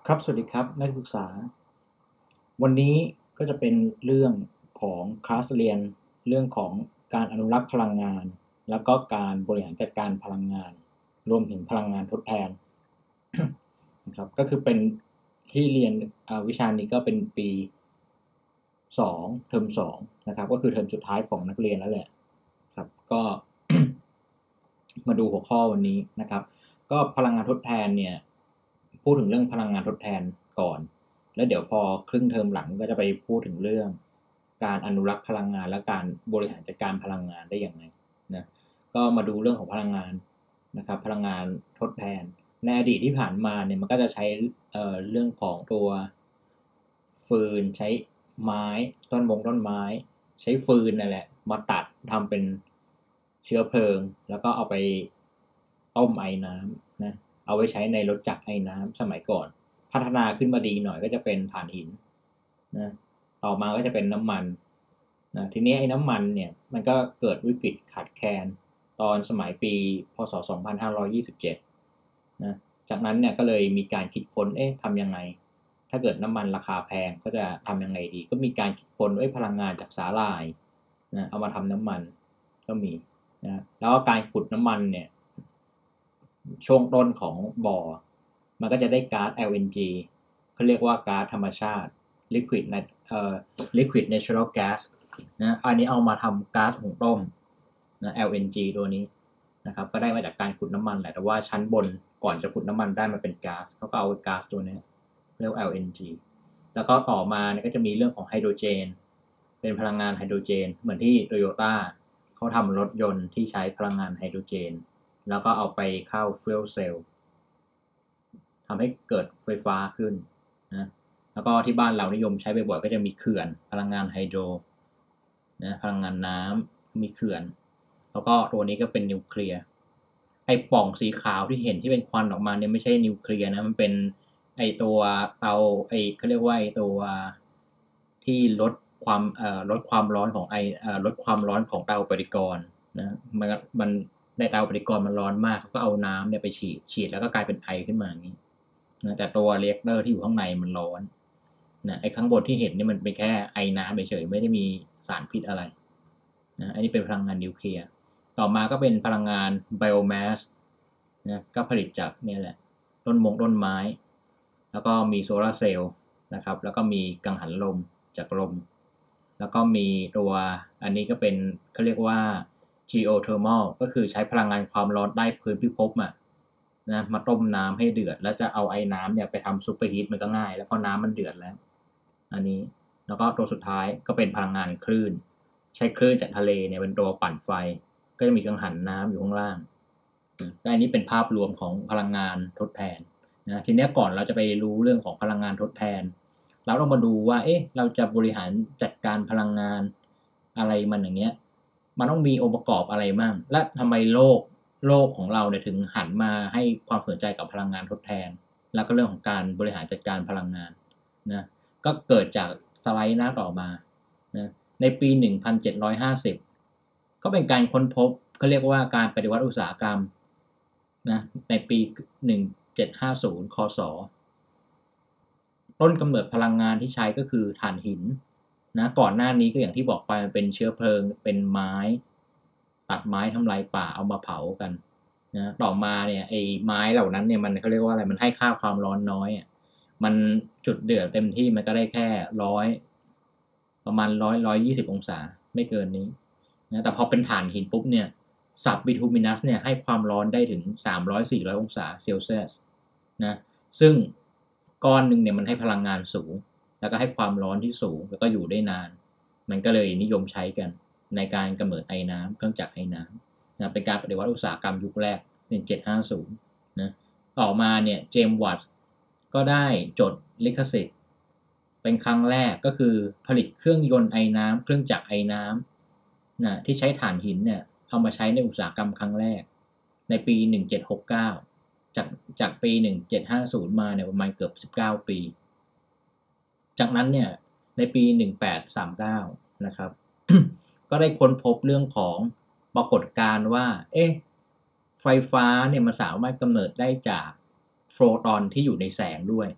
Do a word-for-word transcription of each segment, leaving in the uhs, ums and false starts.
ครับสวัสดีครับนักศึกษาวันนี้ก็จะเป็นเรื่องของคลาสเรียนเรื่องของการอนุรักษ์พลังงานแล้วก็การบริหารจัดการพลังงานรวมถึงพลังงานทดแทนนะครับก็คือเป็นที่เรียนวิชานี้ก็เป็นปีสองเทอมสองนะครับก็คือเทอมสุดท้ายของนักเรียนแล้วแหละครับก็ มาดูหัวข้อวันนี้นะครับก็พลังงานทดแทนเนี่ยพูดถึงเรื่องพลังงานทดแทนก่อนแล้วเดี๋ยวพอครึ่งเทอมหลังก็จะไปพูดถึงเรื่องการอนุรักษ์พลังงานและการบริหารจัดการพลังงานได้อย่างไรนะก็มาดูเรื่องของพลังงานนะครับพลังงานทดแทนในอดีตที่ผ่านมาเนี่ยมันก็จะใช้เอ่อเรื่องของตัวฟืนใช้ไม้ต้นมงต้นไม้ใช้ฟืนนั่นแหละมาตัดทำเป็นเชื้อเพลิงแล้วก็เอาไปต้มไอ้น้ำนะเอาไว้ใช้ในรถจักรไอ้น้ำสมัยก่อนพัฒนาขึ้นมาดีหน่อยก็จะเป็นถ่านหินนะต่อมาก็จะเป็นน้ำมันนะทีนี้ไอ้น้ำมันเนี่ยมันก็เกิดวิกฤตขาดแคลนตอนสมัยปีพ.ศ. สองพันห้าร้อยยี่สิบเจ็ดนะจากนั้นเนี่ยก็เลยมีการคิดค้นเอ๊ะทำยังไงถ้าเกิดน้ำมันราคาแพงก็จะทำยังไงดีก็มีการคิดค้นด้วยพลังงานจากสาหร่ายนะเอามาทำน้ำมันก็มีนะแล้วก็การขุดน้ำมันเนี่ยช่วงต้นของบ่อมันก็จะได้ก๊าซ แอล เอ็น จี เขาเรียกว่าก๊าซธรรมชาติ liquid เอ่อ liquid natural gas นะอันนี้เอามาทำก๊าซหุงต้มนะ แอล เอ็น จี ตัวนี้นะครับก็ได้มาจากการขุดน้ำมันแหละแต่ว่าชั้นบนก่อนจะขุดน้ำมันได้มาเป็นก๊าซเขาก็เอาก๊าซตัวนี้เรียกว่า แอล เอ็น จี แล้วก็ต่อมาเนี่ยก็จะมีเรื่องของไฮโดรเจนเป็นพลังงานไฮโดรเจนเหมือนที่โตโยต้าเขาทำรถยนต์ที่ใช้พลังงานไฮโดรเจนแล้วก็เอาไปเข้าฟิวเซลทำให้เกิดไฟฟ้าขึ้นนะแล้วก็ที่บ้านเรานิยมใช้บ่อยๆก็จะมีเขื่อนพลังงานไฮโดรนะพลังงานน้ำมีเขื่อนแล้วก็ตัวนี้ก็เป็นนิวเคลียร์ไอ้ปล่องสีขาวที่เห็นที่เป็นควันออกมาเนี่ยไม่ใช่นิวเคลียร์นะมันเป็นไอตัวเตาไอเขาเรียกว่าไอตัวที่ลดความเอ่อลดความร้อนของไอเอ่อลดความร้อนของเตาปฏิกรณ์นะมันมันในเตาปฏิกรณ์มันร้อนมากเขาก็เอาน้ำเนี่ยไปฉีดฉีดแล้วก็กลายเป็นไอขึ้นมาอย่างนี้นะแต่ตัวเรีแอคเตอร์ที่อยู่ข้างในมันร้อนนะไอข้างบนที่เห็นนี่มันเป็นแค่ไอน้ำเฉยๆไม่ได้มีสารพิษอะไรนะอันนี้เป็นพลังงานนิวเคลียร์ต่อมาก็เป็นพลังงานไบโอแมสนะก็ผลิตจากเนี่ยแหละต้นมงต้นไม้แล้วก็มีโซลาร์เซลล์นะครับแล้วก็มีกังหันลมจากลมแล้วก็มีตัวอันนี้ก็เป็นเขาเรียกว่า geothermal ก็คือใช้พลังงานความร้อนใต้พื้นพิภพอ่ะนะมาต้มน้ำให้เดือดแล้วจะเอาไอ้น้ำเนี่ยไปทำซูเปอร์ฮีทมันก็ง่ายแล้วพอน้ำมันเดือดแล้วอันนี้แล้วก็ตัวสุดท้ายก็เป็นพลังงานคลื่นใช้คลื่นจากทะเลเนี่ยเป็นตัวปั่นไฟก็จะมีกังหันน้ำอยู่ข้างล่างและอันนี้เป็นภาพรวมของพลังงานทดแทนนะทีนี้ก่อนเราจะไปรู้เรื่องของพลังงานทดแทนเราต้องมาดูว่าเอ๊ะเราจะบริหารจัดการพลังงานอะไรมันอย่างเงี้ยมันต้องมีองค์ประกอบอะไรมั่งและทำไมโลกโลกของเราเนี่ยถึงหันมาให้ความสนใจกับพลังงานทดแทนแล้วก็เรื่องของการบริหารจัดการพลังงานนะก็เกิดจากสไลด์หน้าต่อมานะในปีหนึ่งพันเจ็ดร้อยห้าสิบก็เป็นการค้นพบเขาเรียกว่าการปฏิวัติอุตสาหกรรมนะในปีหนึ่งพันเจ็ดร้อยห้าสิบคศต้นกำเนิดพลังงานที่ใช้ก็คือถ่านหินนะก่อนหน้านี้ก็อย่างที่บอกไปมันเป็นเชื้อเพลิงเป็นไม้ตัดไม้ทำลายป่าเอามาเผากันนะต่อมาเนี่ยไอ้ไม้เหล่านั้นเนี่ยมันเขาเรียกว่าอะไรมันให้ค่าความร้อนน้อยอ่ะมันจุดเดือดเต็มที่มันก็ได้แค่ร้อยประมาณร้อยร้อยยี่สิบองศาไม่เกินนี้นะแต่พอเป็นถ่านหินปุ๊บเนี่ยสับบิทูมินัสเนี่ยให้ความร้อนได้ถึงสามร้อยสี่ร้อยองศาเซลเซียสนะซึ่งก้อนหนึ่งเนี่ยมันให้พลังงานสูงแล้วก็ให้ความร้อนที่สูงแล้วก็อยู่ได้นานมันก็เลยนิยมใช้กันในการกำเนิดไอ้น้ำเครื่องจักรไอ้น้ำนะเป็นการปฏิวัติอุตสาหกรรมยุคแรกหนึ่งพันเจ็ดร้อยห้าสิบนะต่อมาเนี่ยเจมส์วัตต์ก็ได้จดลิขสิทธิ์เป็นครั้งแรกก็คือผลิตเครื่องยนต์ไอ้น้ำเครื่องจักรไอ้น้ำนะที่ใช้ถ่านหินเนี่ยเอามาใช้ในอุตสาหกรรมครั้งแรกในปีหนึ่งพันเจ็ดร้อยหกสิบเก้าจากจากปีหนึ่งพันเจ็ดร้อยห้าสิบมาเนี่ยประมาณเกือบสิบเก้าปีจากนั้นเนี่ยในปีหนึ่งพันแปดร้อยสามสิบเก้านะครับ ก็ได้ค้นพบเรื่องของปรากฏการณ์ว่าเอ๊ะไฟฟ้าเนี่ยมันสามารถกำเนิดได้จากโฟตอนที่อยู่ในแสงด้วย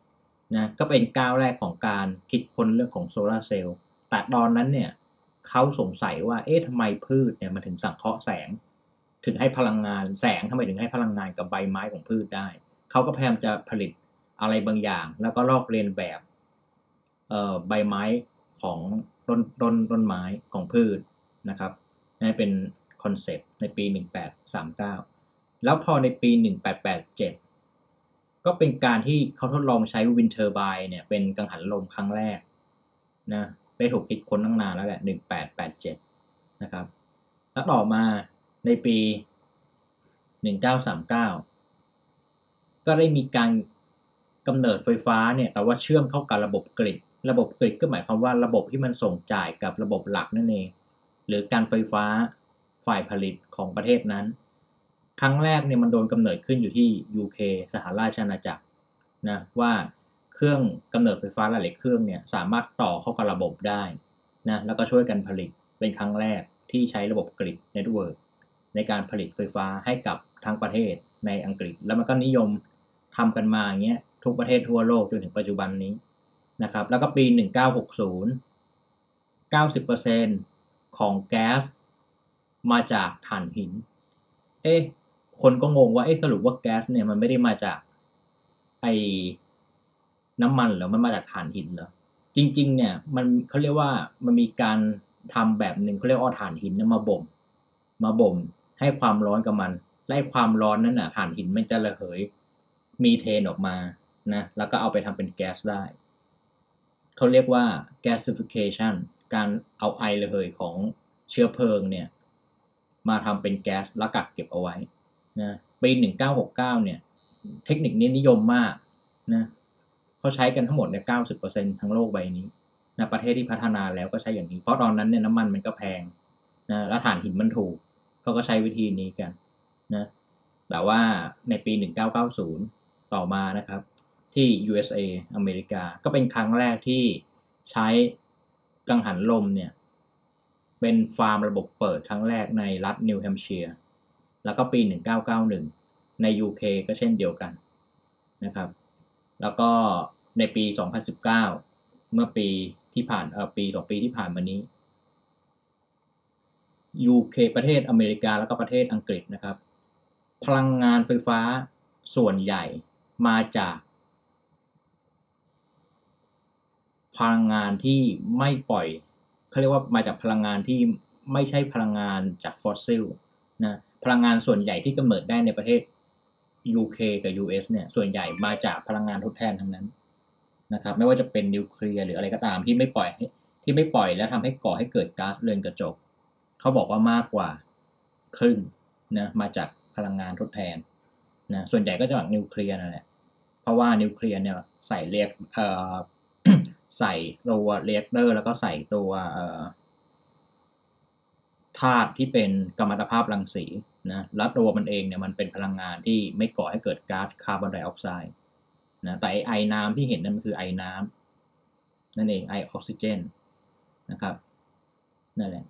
นะก็เป็นก้าวแรกของการคิดค้นเรื่องของโซลาร์เซลล์แต่ตอนนั้นเนี่ยเขาสงสัยว่าเอ๊ะทำไมพืชเนี่ยมันถึงสังเคราะห์แสงถึงให้พลังงานแสงทำไมถึงให้พลังงานกับใบไม้ของพืชได้เขาก็พยายามจะผลิตอะไรบางอย่างแล้วก็ลอกเลียนแบบเอ่อใบไม้ของต้นต้นต้นไม้ของพืชนะครับนั่นเป็นคอนเซปต์ในปีหนึ่งแปดสามเก้าแล้วพอในปีหนึ่งแปดแปดเจ็ดก็เป็นการที่เขาทดลองใช้วินเทอร์ไบน์เนี่ยเป็นกังหันลมครั้งแรกนะได้ถูกคิดค้นตั้งนานแล้วแหละหนึ่งแปดแปดเจ็ดนะครับแล้วต่อมาในปีหนึ่งเก้าสามเก้าก็ได้มีการกำเนิดไฟฟ้าเนี่ยแต่ว่าเชื่อมเข้ากับระบบกริดระบบกริดก็หมายความว่าระบบที่มันส่งจ่ายกับระบบหลักนั่นเองหรือการไฟฟ้าฝ่ายผลิตของประเทศนั้นครั้งแรกเนี่ยมันโดนกำเนิดขึ้นอยู่ที่ ยู เค สหราชอาณาจักรนะว่าเครื่องกำเนิดไฟฟ้าหลายๆเครื่องเนี่ยสามารถต่อเข้ากับระบบได้นะแล้วก็ช่วยกันผลิตเป็นครั้งแรกที่ใช้ระบบกริดเน็ตเวิร์กในการผลิตไฟฟ้าให้กับทั้งประเทศในอังกฤษแล้วมันก็นิยมทำกันมาอย่างเงี้ยทุกประเทศทั่วโลกจนถึงปัจจุบันนี้นะครับแล้วก็ปีหนึ่งเก้าหกศูนย์ เก้าสิบเปอร์เซ็นต์ ของแก๊สมาจากถ่านหินเอ๊ะคนก็งงว่าเอ๊ะสรุปว่าแก๊สเนี่ยมันไม่ได้มาจากไอ้น้ำมันหรอมันมาจากถ่านหินเหรอจริงๆเนี่ยมันเขาเรียกว่ามันมีการทำแบบหนึ่งเขาเรียกว่าถ่านหินเนี่ยมาบ่มมาบ่มให้ความร้อนกับมันและความร้อนนั้นน่ะถ่านหินมันจะระเหยมีเทนออกมานะแล้วก็เอาไปทำเป็นแก๊สได้เขาเรียกว่า gasification การเอาไอระเหยของเชื้อเพลิงเนี่ยมาทำเป็นแก๊สแล้วกักเก็บเอาไว้นะปีหนึ่งเก้าหกเก้าเนี่ยเทคนิคนี้นิยมมากนะเขาใช้กันทั้งหมดเนี่ย เก้าสิบเปอร์เซ็นต์ ทั้งโลกใบนี้นะประเทศที่พัฒนาแล้วก็ใช้อย่างนี้เพราะตอนนั้นเนี่ยน้ำมันมันก็แพงนะแล้วถ่านหินมันถูกเขาก็ใช้วิธีนี้กันนะแต่ว่าในปีหนึ่งเก้าเก้าศูนย์ต่อมานะครับที่ ยู เอส เอ อเมริกาก็เป็นครั้งแรกที่ใช้กังหันลมเนี่ยเป็นฟาร์มระบบเปิดครั้งแรกในรัฐนิวแฮมป์เชียร์แล้วก็ปีหนึ่งเก้าเก้าหนึ่งใน ยู เค ก็เช่นเดียวกันนะครับแล้วก็ในปีสองพันสิบเก้าเมื่อปีที่ผ่านเอ่อปีสองปีที่ผ่านมานี้ ยู เค ประเทศอเมริกาแล้วก็ประเทศอังกฤษนะครับพลังงานไฟฟ้าส่วนใหญ่มาจากพลังงานที่ไม่ปล่อยเขาเรียกว่ามาจากพลังงานที่ไม่ใช่พลังงานจากฟอสซิลนะพลังงานส่วนใหญ่ที่กำเนิดได้ในประเทศ ยู เค กับ ยู เอส เนี่ยส่วนใหญ่มาจากพลังงานทดแทนทั้งนั้นนะครับไม่ว่าจะเป็นนิวเคลียร์หรืออะไรก็ตามที่ไม่ปล่อยที่ไม่ปล่อยแล้วทำให้ก่อให้เกิดก๊าซเรือนกระจกเขาบอกว่ามากกว่าครึ่งนะมาจากพลังงานทดแทนนะส่วนใหญ่ก็จะจากนิวเคลียร์นั่นแหละเพราะว่านิวเคลียร์เนี่ยใส่เรียกเอ่อ ใส่ตัวเรีแอคเตอร์แล้วก็ใส่ตัวธาตุที่เป็นกัมมันตภาพรังสีนะแล้วตัวมันเองเนี่ยมันเป็นพลังงานที่ไม่ก่อให้เกิดก๊าซคาร์บอนไดออกไซด์นะแต่ไอน้ำที่เห็นนั่นคือไอน้ำนั่นเองไอออกซิเจนนะครับนั่นแหละ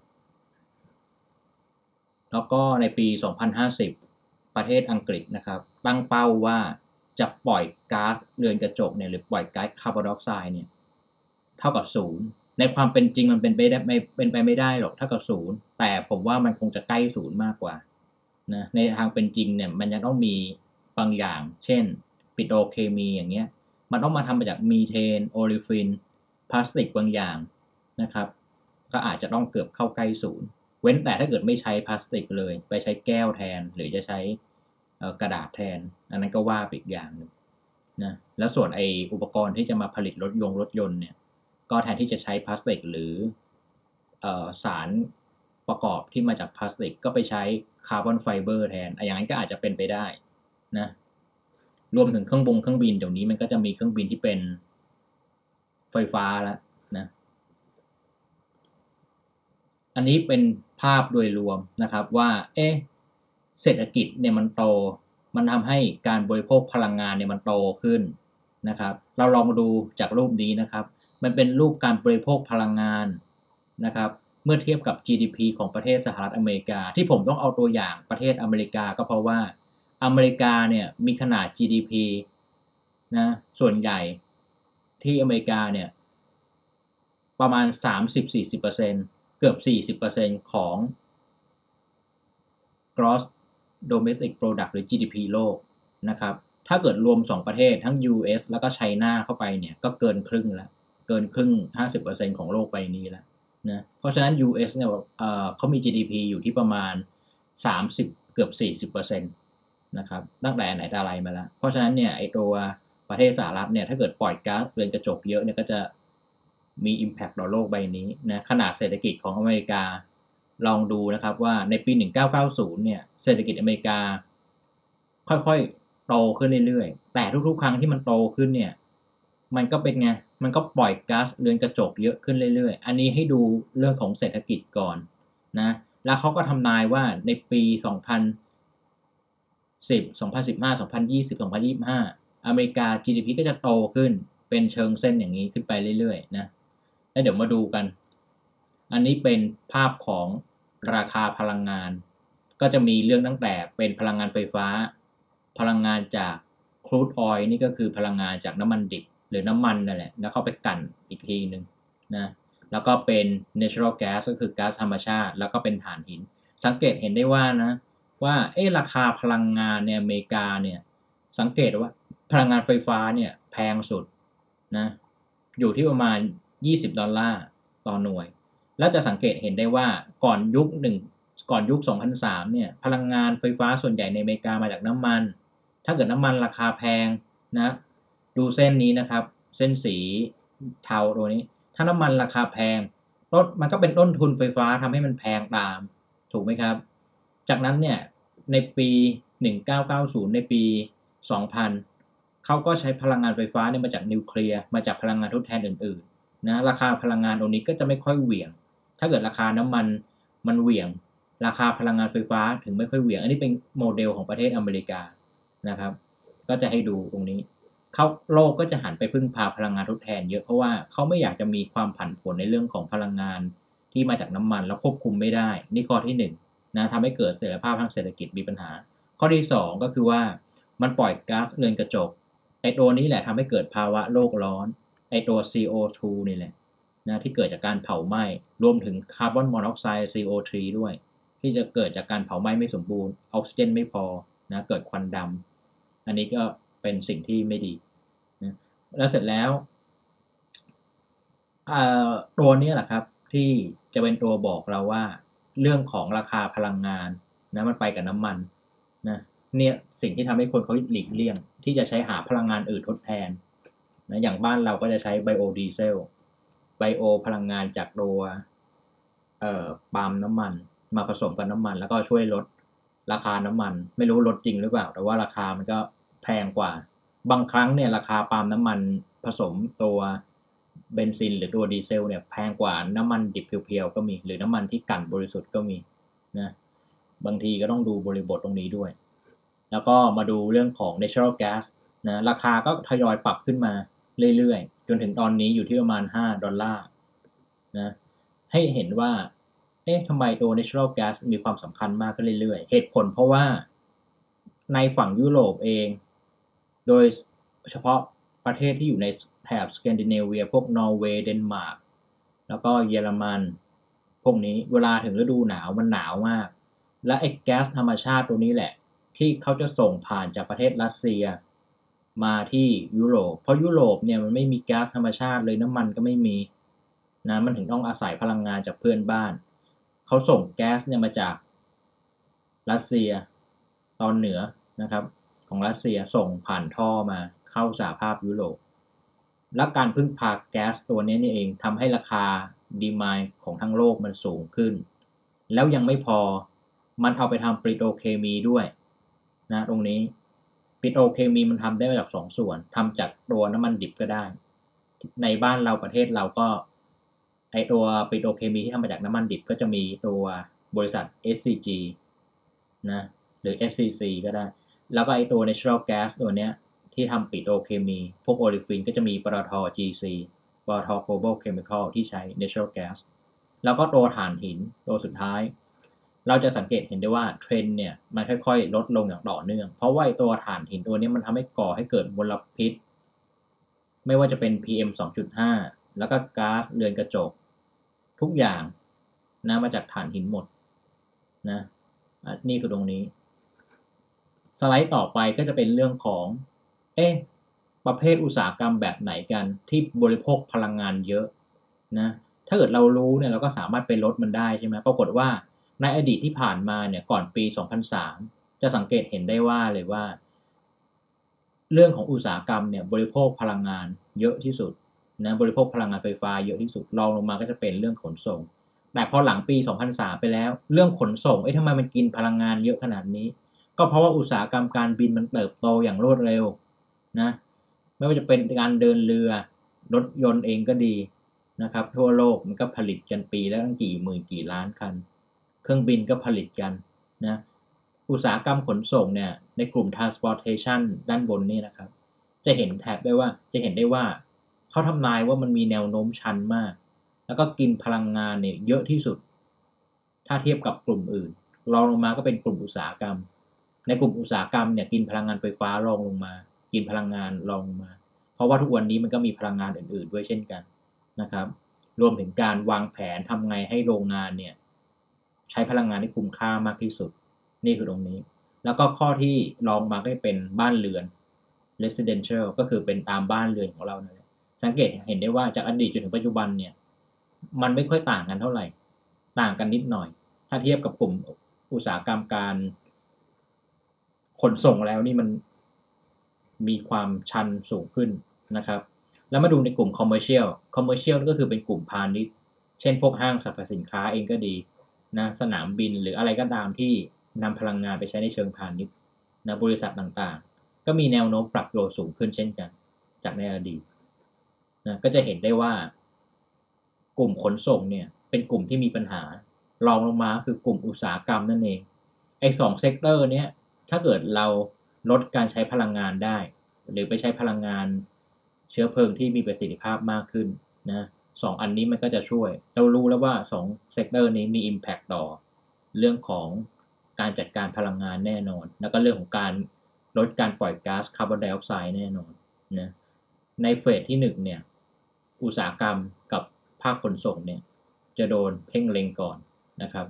แล้วก็ในปีสองพันห้าสิบประเทศอังกฤษนะครับตั้งเป้าว่าจะปล่อยก๊าซเรือนกระจกเนี่ยหรือปล่อยก๊าซคาร์บอนไดออกไซด์เนี่ยเท่ากับศูนย์ในความเป็นจริงมันเป็นไปได้ไม่เป็นไปไม่ได้หรอกเท่ากับศูนย์แต่ผมว่ามันคงจะใกล้ศูนย์มากกว่านะในทางเป็นจริงเนี่ยมันยังต้องมีบางอย่างเช่นปิโตรเคมีอย่างเงี้ยมันต้องมาทำมาจากมีเทนโอลิฟินพลาสติกบางอย่างนะครับก็อาจจะต้องเกือบเข้าใกล้ศูนย์เว้นแต่ถ้าเกิดไม่ใช้พลาสติกเลยไปใช้แก้วแทนหรือจะใช้กระดาษแทนอันนั้นก็ว่าไปอีกอย่างนึงนะแล้วส่วนไออุปกรณ์ที่จะมาผลิตรถยนต์รถยนต์เนี่ยก็แทนที่จะใช้พลาสติกหรือเอ่อสารประกอบที่มาจากพลาสติกก็ไปใช้คาร์บอนไฟเบอร์แทนอย่างนั้นก็อาจจะเป็นไปได้นะรวมถึงเครื่องบงเครื่องบินเดี๋ยวนี้มันก็จะมีเครื่องบินที่เป็นไฟฟ้าแล้วนะอันนี้เป็นภาพโดยรวมนะครับว่าเอ๊ะเศรษฐกิจเนี่ยมันโตมันทำให้การบริโภคพลังงานเนี่ยมันโตขึ้นนะครับเราลองมาดูจากรูปนี้นะครับมันเป็นรูปการบริโภคพลังงานนะครับเมื่อเทียบกับ จี ดี พี ของประเทศสหรัฐอเมริกาที่ผมต้องเอาตัวอย่างประเทศอเมริกาก็เพราะว่าอเมริกาเนี่ยมีขนาด จี ดี พี นะส่วนใหญ่ที่อเมริกาเนี่ยประมาณ สามสิบถึงสี่สิบเปอร์เซ็นต์ เกือบ สี่สิบเปอร์เซ็นต์ ของ gross domestic product หรือ จี ดี พี โลกนะครับถ้าเกิดรวมสองประเทศทั้ง ยู เอส แล้วก็ไชน่าเข้าไปเนี่ยก็เกินครึ่งแล้วเกินครึ่ง ห้าสิบเปอร์เซ็นต์ ของโลกใบนี้แล้วนะเพราะฉะนั้น ยู เอส เนี่ยเอ่อเขามี จี ดี พี อยู่ที่ประมาณสามสิบเกือบ สี่สิบเปอร์เซ็นต์ นะครับตั้งแต่ไหนแต่ไรมาแล้วเพราะฉะนั้นเนี่ยไอตัวประเทศสหรัฐเนี่ยถ้าเกิดปล่อยก๊าซเรือนกระจกเยอะเนี่ยก็จะมี impact ต่อโลกใบนี้นะขนาดเศรษฐกิจของอเมริกาลองดูนะครับว่าในปีหนึ่งพันเก้าร้อยเก้าสิบเนี่ยเศรษฐกิจอเมริกาค่อยๆโตขึ้นเรื่อยๆแต่ทุกๆครั้งที่มันโตขึ้นเนี่ยมันก็เป็นไงมันก็ปล่อยก๊าซเรือนกระจกเยอะขึ้นเรื่อยๆอันนี้ให้ดูเรื่องของเศรษฐกิจก่อนนะแล้วเขาก็ทำนายว่าในปีสองพันสิบ สองพันสิบห้า สองพันยี่สิบ สองพันยี่สิบห้าอเมริกา จี ดี พี ก็จะโตขึ้นเป็นเชิงเส้นอย่างนี้ขึ้นไปเรื่อยๆนะแล้วเดี๋ยวมาดูกันอันนี้เป็นภาพของราคาพลังงานก็จะมีเรื่องตั้งแต่เป็นพลังงานไฟฟ้าพลังงานจากครูดออยล์นี่ก็คือพลังงานจากน้ำมันดิบหรือน้ำมันนั่นแหละแล้วเข้าไปกั่นอีกทีนึงนะแล้วก็เป็น natural gas ก็คือก๊าซธรรมชาติแล้วก็เป็นถ่านหินสังเกตเห็นได้ว่านะว่าเอ๊ะราคาพลังงานในอเมริกาเนี่ยสังเกตว่าพลังงานไฟฟ้าเนี่ยแพงสุดนะอยู่ที่ประมาณยี่สิบดอลลาร์ต่อหน่วยแล้วจะสังเกตเห็นได้ว่าก่อนยุคหนึ่งก่อนยุคสองพันสามเนี่ยพลังงานไฟฟ้าส่วนใหญ่ในอเมริกามาจากน้ำมันถ้าเกิดน้ำมันราคาแพงนะดูเส้นนี้นะครับเส้นสีเทาตัวนี้ถ้าน้ำมันราคาแพงรถมันก็เป็นต้นทุนไฟฟ้าทำให้มันแพงตามถูกไหมครับจากนั้นเนี่ยในปีหนึ่งพันเก้าร้อยเก้าสิบในปีสองพันเขาก็ใช้พลังงานไฟฟ้าเนี่ยมาจากนิวเคลียร์มาจากพลังงานทดแทนอื่นๆนะราคาพลังงานตรงนี้ก็จะไม่ค่อยเหวี่ยงถ้าเกิดราคาน้ำมันมันเหวี่ยงราคาพลังงานไฟฟ้าถึงไม่ค่อยเหวี่ยงอันนี้เป็นโมเดลของประเทศอเมริกานะครับก็จะให้ดูตรงนี้เขาโลกก็จะหันไปพึ่งพาพลังงานทดแทนเยอะเพราะว่าเขาไม่อยากจะมีความผันผวนในเรื่องของพลังงานที่มาจากน้ำมันแล้วควบคุมไม่ได้นี่ข้อที่หนึ่งนะทำให้เกิดเสถียรภาพทางเศรษฐกิจมีปัญหาข้อที่สองก็คือว่ามันปล่อยก๊าซเรือนกระจกไอตัวนี้แหละทำให้เกิดภาวะโลกร้อนไอตัว ซี โอ ทู นี่แหละนะที่เกิดจากการเผาไหม้รวมถึงคาร์บอนมอนอกไซด์ ซี โอ ทรี ด้วยที่จะเกิดจากการเผาไหม้ไม่สมบูรณ์ออกซิเจนไม่พอนะเกิดควันดำอันนี้ก็เป็นสิ่งที่ไม่ดีนะแล้วเสร็จแล้วตัวนี้แหละครับที่จะเป็นตัวบอกเราว่าเรื่องของราคาพลังงานนะมันไปกับน้ำมันนะเนี่ยสิ่งที่ทำให้คนเขาหลีกเลี่ยงที่จะใช้หาพลังงานอื่นทดแทนนะอย่างบ้านเราก็จะใช้ไบโอดีเซลไบโอพลังงานจากตัวเอ่อปาล์มน้ำมันมาผสมกับน้ำมันแล้วก็ช่วยลดราคาน้ำมันไม่รู้ลดจริงหรือเปล่าแต่ว่าราคามันก็แพงกว่าบางครั้งเนี่ยราคาปาล์มน้ำมันผสมตัวเบนซินหรือตัวดีเซลเนี่ยแพงกว่าน้ำมันดิบเพียวๆก็มีหรือน้ำมันที่กั่นบริสุทธิ์ก็มีนะบางทีก็ต้องดูบริบทตรงนี้ด้วยแล้วก็มาดูเรื่องของ natural gas นะราคาก็ทยอยปรับขึ้นมาเรื่อยๆจนถึงตอนนี้อยู่ที่ประมาณห้าดอลลาร์นะให้เห็นว่าเอ๊ะทำไมตัว natural gas มีความสำคัญมากขึ้นเรื่อยๆเหตุผลเพราะว่าในฝั่งยุโรปเองโดยเฉพาะประเทศที่อยู่ในแถบสแกนดิเนเวียพวกนอร์เวย์เดนมาร์กแล้วก็เยอรมันพวกนี้เวลาถึงฤดูหนาวมันหนาวมากและไอ้แก๊สธรรมชาติตัวนี้แหละที่เขาจะส่งผ่านจากประเทศรัสเซียมาที่ยุโรปเพราะยุโรปเนี่ยมันไม่มีแก๊สธรรมชาติเลยน้ำมันก็ไม่มีนะมันถึงต้องอาศัยพลังงานจากเพื่อนบ้านเขาส่งแก๊สเนี่ยมาจากรัสเซียตอนเหนือนะครับของรัสเซียส่งผ่านท่อมาเข้าสหภาพยุโรปและการพึ่งพาแก๊สตัวนี้นี่เองทำให้ราคาดีมานด์ของทั้งโลกมันสูงขึ้นแล้วยังไม่พอมันเอาไปทำปิโตรเคมีด้วยนะตรงนี้ปิโตรเคมีมันทำได้มาจากสองส่วนทำจากตัวน้ำมันดิบก็ได้ในบ้านเราประเทศเราก็ไอตัวปิโตรเคมีที่ทำมาจากน้ำมันดิบก็จะมีตัวบริษัท เอส ซี จี นะหรือ เอส ซี ซี ก็ได้แล้วก็ไอตัว natural gas ตัวเนี้ยที่ทำปิโตรเคมีพวกโอลิฟินก็จะมีปตท จี ซี ปตท Global Chemical ที่ใช้ natural gas แล้วก็ตัวถ่านหินตัวสุดท้ายเราจะสังเกตเห็นได้ว่าเทรนด์เนี่ยมันค่อยๆลดลงอย่างต่อเนื่องเพราะว่าตัวถ่านหินตัวนี้มันทำให้ก่อให้เกิดมลพิษไม่ว่าจะเป็น พี เอ็ม สองจุดห้า แล้วก็ก๊าซเรือนกระจกทุกอย่างนะมาจากถ่านหินหมดนะนี่คือตรงนี้สไลด์ต่อไปก็จะเป็นเรื่องของเอ๊ะประเภทอุตสาหกรรมแบบไหนกันที่บริโภคพลังงานเยอะนะถ้าเกิดเรารู้เนี่ยเราก็สามารถไปลดมันได้ใช่ไหมปรากฏว่าในอดีตที่ผ่านมาเนี่ยก่อนปีสองพันสามจะสังเกตเห็นได้ว่าเลยว่าเรื่องของอุตสาหกรรมเนี่ยบริโภคพลังงานเยอะที่สุดนะบริโภคพลังงานไฟฟ้าเยอะที่สุดรองลงมาก็จะเป็นเรื่องขนส่งแต่พอหลังปีสองพันสามไปแล้วเรื่องขนส่งเอ๊ะทำไมมันกินพลังงานเยอะขนาดนี้ก็เพราะว่าอุตสาหกรรมการบินมันเติบโตอย่างรวดเร็วนะไม่ว่าจะเป็นการเดินเรือรถยนต์เองก็ดีนะครับทั่วโลกมันก็ผลิตกันปีละตั้งกี่หมื่นกี่ล้านคันเครื่องบินก็ผลิตกันนะอุตสาหกรรมขนส่งเนี่ยในกลุ่ม transportation ด้านบนนี่นะครับจะเห็นแถบได้ว่าจะเห็นได้ว่าเขาทำนายว่ามันมีแนวโน้มชันมากแล้วก็กินพลังงานเนี่ยเยอะที่สุดถ้าเทียบกับกลุ่มอื่นรองลงมาก็เป็นกลุ่มอุตสาหกรรมในกลุ่มอุตสาหกรรมเนี่ยกินพลังงานไฟฟ้ารองลงมากินพลังงานรองลงมาเพราะว่าทุกวันนี้มันก็มีพลังงานอื่นๆด้วยเช่นกันนะครับรวมถึงการวางแผนทำไงให้โรงงานเนี่ยใช้พลังงานที่คุ้มค่ามากที่สุดนี่คือตรงนี้แล้วก็ข้อที่รองมาก็จะเป็นบ้านเรือน residential ก็คือเป็นตามบ้านเรือนของเราเนี่ยสังเกตเห็นได้ว่าจากอดีตจนถึงปัจจุบันเนี่ยมันไม่ค่อยต่างกันเท่าไหร่ต่างกันนิดหน่อยถ้าเทียบกับกลุ่มอุตสาหกรรมการขนส่งแล้วนี่มันมีความชันสูงขึ้นนะครับแล้วมาดูในกลุ่ม commercial commercial ก็คือเป็นกลุ่มพาณิชย์เช่นพวกห้างสรรพสินค้าเองก็ดีนะสนามบินหรืออะไรก็ตามที่นำพลังงานไปใช้ในเชิงพาณิชย์นะบริษัทต่างๆก็มีแนวโน้มปรับตัวสูงขึ้นเช่นกันจากในอดีตนะก็จะเห็นได้ว่ากลุ่มขนส่งเนี่ยเป็นกลุ่มที่มีปัญหารองลงมาคือกลุ่มอุตสาหกรรมนั่นเองไอ้สองเซกเตอร์เนี้ยถ้าเกิดเราลดการใช้พลังงานได้หรือไปใช้พลังงานเชื้อเพลิงที่มีประสิทธิภาพมากขึ้นนะสองอันนี้มันก็จะช่วยเรารู้แล้วว่าสองเซกเตอร์นี้มี impact ต่อเรื่องของการจัดการพลังงานแน่นอนแล้วก็เรื่องของการลดการปล่อยก๊าซคาร์บอนไดออกไซด์แน่นอนนะในเฟสที่หนึ่งเนี่ยอุตสาหกรรมกับภาคขนส่งเนี่ยจะโดนเพ่งเล็งก่อนนะครับ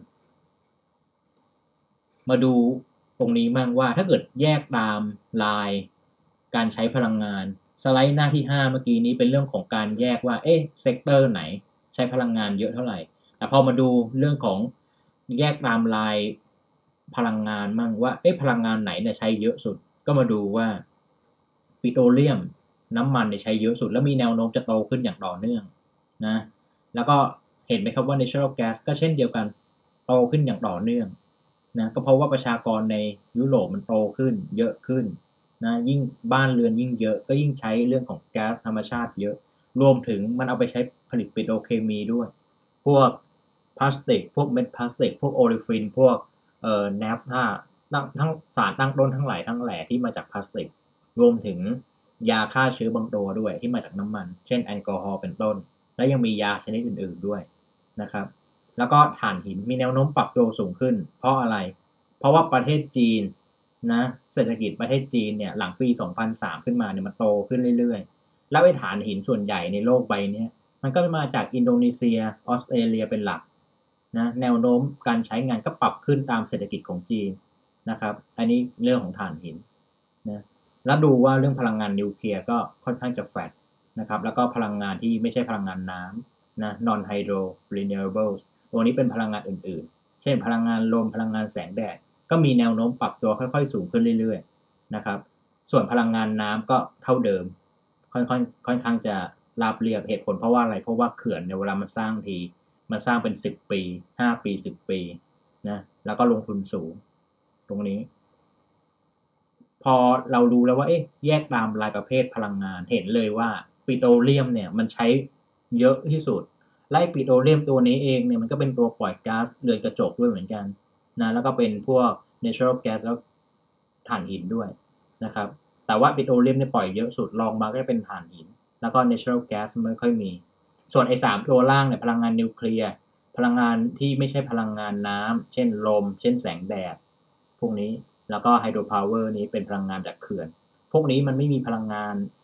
มาดูตรงนี้มั่งว่าถ้าเกิดแยกตามลายการใช้พลังงานสไลด์หน้าที่ห้าเมื่อกี้นี้เป็นเรื่องของการแยกว่าเอ๊ะเซกเตอร์ไหนใช้พลังงานเยอะเท่าไหร่แต่พอมาดูเรื่องของแยกตามลายพลังงานมั่งว่าเอ๊ะพลังงานไหนเนี่ยใช้เยอะสุดก็มาดูว่าปิโตรเลียมน้ำมันเนี่ยใช้เยอะสุดแล้วมีแนวโน้มจะโตขึ้นอย่างต่อเนื่องนะแล้วก็เห็นไหมครับว่า natural gas ก็เช่นเดียวกันโตขึ้นอย่างต่อเนื่องนะก็เพราะว่าประชากรในยุโรปมันโตขึ้นเยอะขึ้นนะยิ่งบ้านเรือนยิ่งเยอะก็ยิ่งใช้เรื่องของแก๊สธรรมชาติเยอะรวมถึงมันเอาไปใช้ผลิตปิโตรเคมีด้วยพวกพลาสติกพวกเม็ดพลาสติกพวกโอลิฟินพวกเอ่อแนฟท่าทั้งสารตั้งต้นทั้งหลายทั้งแหล่ที่มาจากพลาสติกรวมถึงยาฆ่าเชื้อบางตัวด้วยที่มาจากน้ำมันเช่นแอลกอฮอล์เป็นต้นและยังมียาชนิดอื่นๆด้วยนะครับแล้วก็ถ่านหินมีแนวโน้มปรับตัวสูงขึ้นเพราะอะไรเพราะว่าประเทศจีนนะเศรษฐกิจประเทศจีนเนี่ยหลังปีสองพันสามขึ้นมาเนี่ยมันโตขึ้นเรื่อยๆแล้วไอ้ถ่านหินส่วนใหญ่ในโลกใบนี้มันก็มาจากอินโดนีเซียออสเตรเลียเป็นหลักนะแนวโน้มการใช้งานก็ปรับขึ้นตามเศรษฐกิจของจีนนะครับอันนี้เรื่องของถ่านหินนะแล้วดูว่าเรื่องพลังงานนิวเคลียร์ก็ค่อนข้างจะแฟลตนะครับแล้วก็พลังงานที่ไม่ใช่พลังงานน้ำนะ non hydro renewables ตัวนี้เป็นพลังงานอื่นๆเช่นพลังงานลมพลังงานแสงแดดก็มีแนวโน้มปรับตัวค่อยๆสูงขึ้นเรื่อยๆนะครับส่วนพลังงานน้ำก็เท่าเดิมค่อนๆค่อนข้างจะราบเรียบเหตุผลเพราะว่าอะไรเพราะว่าเขื่อนในเวลามันสร้างทีมันสร้างเป็นสิบปีห้าปีสิบปีนะแล้วก็ลงทุนสูงตรงนี้พอเรารู้แล้วว่าเอ๊ะแยกตามรายประเภทพลังงานเห็นเลยว่าปิโตรเลียมเนี่ยมันใช้เยอะที่สุดและปิโตรเลียมตัวนี้เองเนี่ยมันก็เป็นตัวปล่อยก๊าซเรือนกระจกด้วยเหมือนกันนะแล้วก็เป็นพวก natural gas แล้วถ่านหินด้วยนะครับแต่ว่าปิโตรเลียมเนี่ยปล่อยเยอะสุดรองมาก็จะเป็นถ่านหินแล้วก็ natural gas ไม่ค่อยมีส่วนไอ้สามตัวล่างเนี่ยพลังงานนิวเคลียร์พลังงานที่ไม่ใช่พลังงานน้ำเช่นลมเช่นแสงแดดพวกนี้แล้วก็ไฮโดรพาวเวอร์นี้เป็นพลังงานจากเขื่อนพวกนี้มันไม่มีพลังงานพ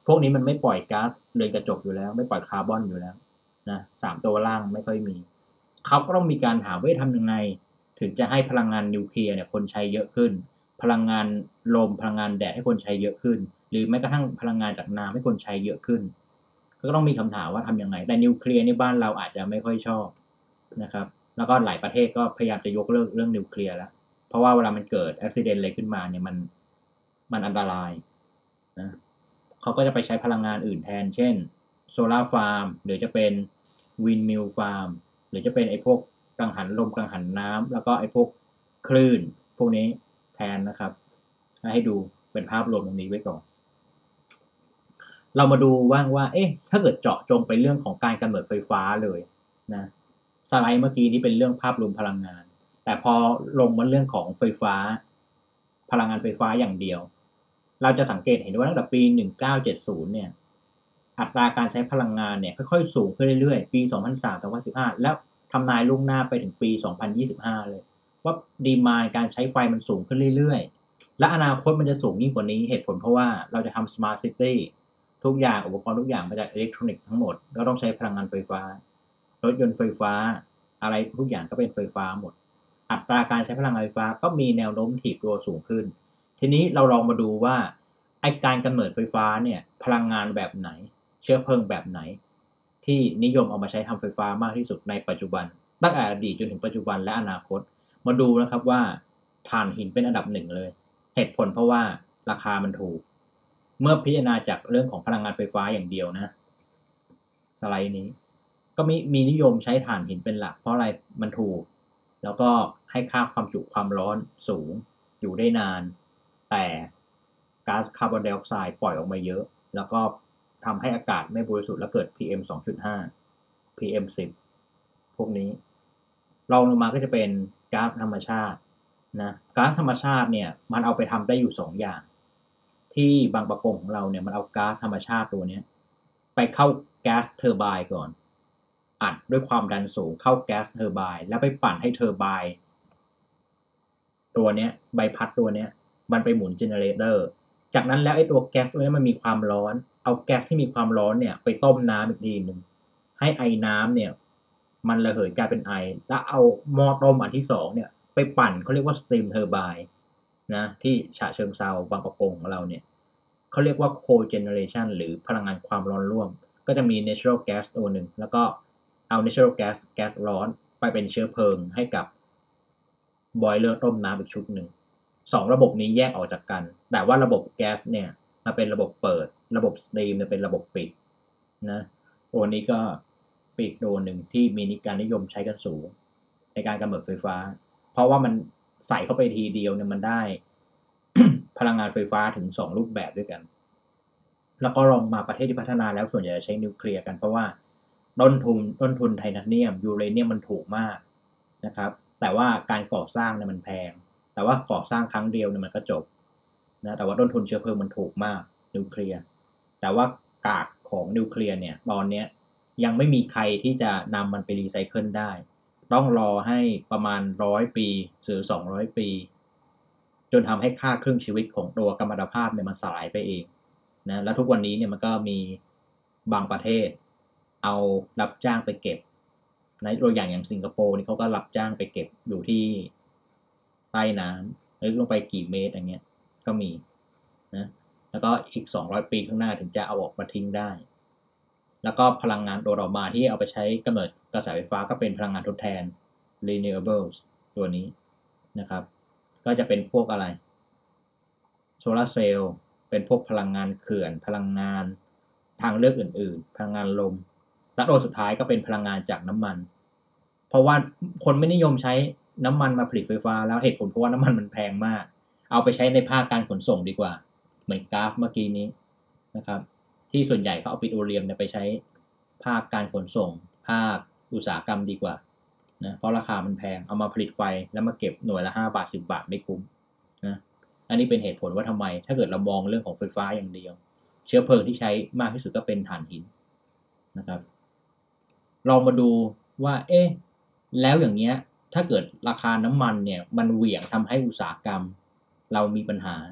วกนี้มันไม่ปล่อยก๊าซเรือนกระจกอยู่แล้วไม่ปล่อยคาร์บอนอยู่แล้วนะสามตัวล่างไม่ค่อยมีเขาก็ต้องมีการหาว่าทำยังไงถึงจะให้พลังงานนิวเคลียร์เนี่ยคนใช้เยอะขึ้นพลังงานลมพลังงานแดดให้คนใช้เยอะขึ้นหรือแม้กระทั่งพลังงานจากน้ำให้คนใช้เยอะขึ้นก็ต้องมีคำถามว่าทำยังไงแต่นิวเคลียร์ในบ้านเราอาจจะไม่ค่อยชอบนะครับแล้วก็หลายประเทศก็พยายามจะยกเลิกเรื่องนิวเคลียร์แล้วเพราะว่าเวลามันเกิดอุบัติเหตุอะไรขึ้นมาเนี่ยมันมันอันตรายนะเขาก็จะไปใช้พลังงานอื่นแทนเช่นโซลาร์ฟาร์มหรือจะเป็นวินมิลฟาร์มหรือจะเป็นไอ้พวกกังหันลมกังหันน้ำแล้วก็ไอ้พวกคลื่นพวกนี้แทนนะครับให้ดูเป็นภาพรวมตรงนี้ไว้ก่อนเรามาดูว่างว่าเอ๊ะถ้าเกิดเจาะจงไปเรื่องของการกำเนิดไฟฟ้าเลยนะสไลด์เมื่อกี้นี้เป็นเรื่องภาพรวมพลังงานแต่พอลงมาเรื่องของไฟฟ้าพลังงานไฟฟ้าอย่างเดียวเราจะสังเกตเห็นว่าตั้งแต่ปีหนึ่งพันเก้าร้อยเจ็ดสิบเนี่ยอัตราการใช้พลังงานเนี่ยค่อยๆสูงขึ้นเรื่อยๆปีสองพันสาม สองพันสิบห้าแล้วทำนายล่วงหน้าไปถึงปีสองพันยี่สิบห้าเลยว่าดีมานด์การใช้ไฟมันสูงขึ้นเรื่อยๆและอนาคตมันจะสูงยิ่งกว่านี้เหตุผลเพราะว่าเราจะทำ Smart City ทุกอย่างอุปกรณ์ทุกอย่างมาจากอิเล็กทรอนิกส์ทั้งหมดก็ต้องใช้พลังงานไฟฟ้ารถยนต์ไฟฟ้าอะไรทุกอย่างก็เป็นไฟฟ้าหมดอัตราการใช้พลังงานไฟฟ้าก็มีแนวโน้มถีบตัวสูงขึ้นทีนี้เราลองมาดูว่าไอการกำเนิดไฟฟ้าเนี่ยพลังงานแบบไหนเชื้อเพลิงแบบไหนที่นิยมเอามาใช้ทำไฟฟ้ามากที่สุดในปัจจุบันตั้งแต่อดีตจนถึงปัจจุบันและอนาคตมาดูนะครับว่าถ่านหินเป็นอันดับหนึ่งเลยเหตุผลเพราะว่าราคามันถูกเมื่อพิจารณาจากเรื่องของพลังงานไฟฟ้าอย่างเดียวนะสไลด์นี้ก็มีมีนิยมใช้ถ่านหินเป็นหลักเพราะอะไรมันถูกแล้วก็ให้ค่าความจุความร้อนสูงอยู่ได้นานแต่ก๊าซคาร์บอนไดออกไซด์ปล่อยออกมาเยอะแล้วก็ทำให้อากาศไม่บริสุทธิ์และเกิด พี เอ็ม สองจุดห้า พี เอ็ม สิบ พวกนี้รองลงมาก็จะเป็นก๊าซธรรมชาตินะก๊าซธรรมชาติเนี่ยมันเอาไปทำได้อยู่สองอย่างที่บางประกงของเราเนี่ยมันเอาก๊าซธรรมชาติตัวนี้ไปเข้าแก๊สเทอร์ไบน์ก่อนอัดด้วยความดันสูงเข้าแก๊สเทอร์ไบน์แล้วไปปั่นให้เทอร์ไบน์ตัวนี้ใบพัดตัวนี้มันไปหมุนเจเนเรเตอร์จากนั้นแล้วไอ้ตัวแก๊สตัวนี้มันมีความร้อนเอาแก๊สที่มีความร้อนเนี่ยไปต้มน้ำอีกทีหนึ่งให้ไอน้ำเนี่ยมันระเหยกลายเป็นไอแล้วเอาหม้อต้มอันที่สองเนี่ยไปปั่นเขาเรียกว่าสตีมเทอร์ไบน์นะที่ฉะเชิงเทราบางประกงของเราเนี่ยเขาเรียกว่าโคเจเนเรชันหรือพลังงานความร้อนร่วมก็จะมี natural gas ตัวหนึ่งแล้วก็เอา natural gas แก๊สร้อนไปเป็นเชื้อเพลิงให้กับบอยเลอร์ต้มน้ำอีกชุดหนึ่งสองระบบนี้แยกออกจากกันแต่ว่าระบบแก๊สเนี่ยมันเป็นระบบเปิดระบบสตีมเนี่ยเป็นระบบปิดนะตัวนี้ก็ปีกตัวหนึ่งที่มีการนิยมใช้กันสูงในการกำเนิดไฟฟ้าเพราะว่ามันใส่เข้าไปทีเดียวเนี่ยมันได้ พลังงานไฟฟ้าถึงสองรูปแบบด้วยกันแล้วก็ลองมาประเทศที่พัฒนาแล้วส่วนใหญ่จะใช้นิวเคลียร์กันเพราะว่าต้นทุนต้นทุนไทเทเนียมยูเรเนียมมันถูกมากนะครับแต่ว่าการก่อสร้างเนี่ยมันแพงแต่ว่าก่อสร้างครั้งเดียวเนี่ยมันก็จบนะแต่ว่าต้นทุนเชื้อเพลิงมันถูกมากนิวเคลียร์แต่ว่ากากของนิวเคลียร์เนี่ยตอนนี้ยังไม่มีใครที่จะนำมันไปรีไซเคิลได้ต้องรอให้ประมาณร้อยปีหรือสองร้อยปีจนทำให้ค่าครึ่งชีวิตของตัวกัมมันตภาพเนี่ยมันสลายไปเองนะแล้วทุกวันนี้เนี่ยมันก็มีบางประเทศเอารับจ้างไปเก็บในตัวอย่างอย่างสิงคโปร์นี่เขาก็รับจ้างไปเก็บอยู่ที่ใต้น้ำลึกลงไปกี่เมตรอย่างเงี้ยก็มีนะแล้วก็อีกสองร้อยปีข้างหน้าถึงจะเอาออกมาทิ้งได้แล้วก็พลังงานตัวต่อมาที่เอาไปใช้กำเนิดกระแสไฟฟ้าก็เป็นพลังงานทดแทน renewables ตัวนี้นะครับก็จะเป็นพวกอะไรโซลาร์เซลล์เป็นพวกพลังงานเขื่อนพลังงานทางเลือกอื่นๆพลังงานลมและตัวสุดท้ายก็เป็นพลังงานจากน้ำมันเพราะว่าคนไม่นิยมใช้น้ำมันมาผลิตไฟฟ้าแล้วเหตุผลเพราะว่าน้ำมันมันแพงมากเอาไปใช้ในภาคการขนส่งดีกว่าเหมือนกราฟเมื่อกี้นี้นะครับที่ส่วนใหญ่เขาเอาปิโตรเลียมเนี่ยไปใช้ภาคการขนส่งภาคอุตสาหกรรมดีกว่านะเพราะราคามันแพงเอามาผลิตไฟแล้วมาเก็บหน่วยละห้าบาทสิบบาทไม่คุ้มนะอันนี้เป็นเหตุผลว่าทำไมถ้าเกิดเรามองเรื่องของไฟฟ้าอย่างเดียวเชื้อเพลิงที่ใช้มากที่สุดก็เป็นถ่านหินนะครับลองมาดูว่าเอ๊ะแล้วอย่างเงี้ยถ้าเกิดราคาน้ำมันเนี่ยมันเหวี่ยงทำให้อุตสาหกรรมเรามีปัญหา